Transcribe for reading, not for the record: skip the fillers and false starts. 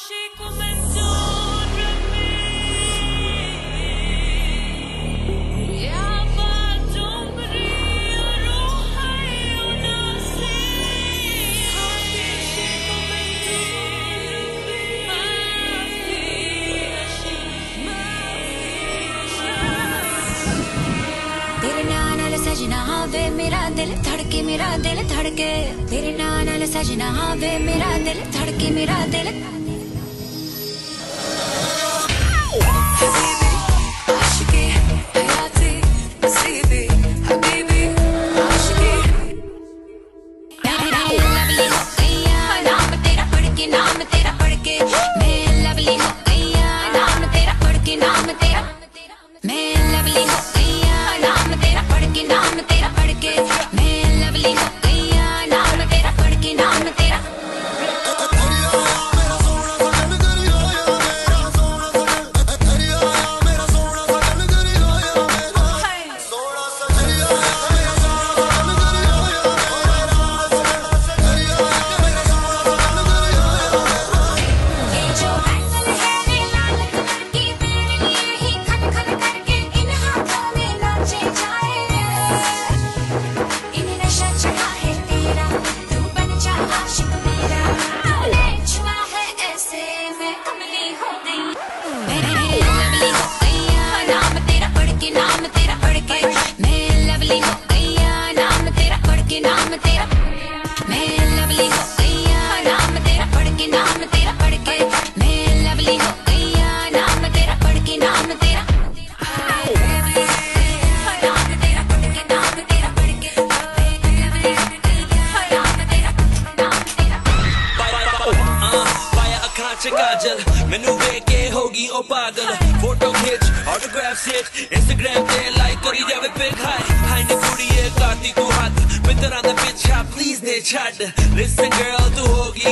सजना वे मेरा दिल धड़के, मेरा दिल धड़के तेरे नाल सजना वे मेरा दिल धड़के, मेरा दिल आशिकी हयाती नसीबी हबीबी आशिकी लवली हो गया नाम तेरा पढ़ के, नाम तेरा पढ़ के मैं लवली हो गया नाम तेरा पढ़ के, नाम तेरा मैं लवली हो गया नाम तेरा पढ़ के, नाम तेरा पढ़ के मैं लवली हो गया नाम तेरा पढ़ के, नाम तेरा काजल मैनू वेख के होगी ओ पागल फोटो खिंच ऑटोग्राफ सेट इंस्टाग्राम पे लाइक करी जावे फिर हाय हाय ने कुड़िए काती तू हाथ मित्रा दा पिछा प्लीज ने छड़ लिसन गर्ल तू होगी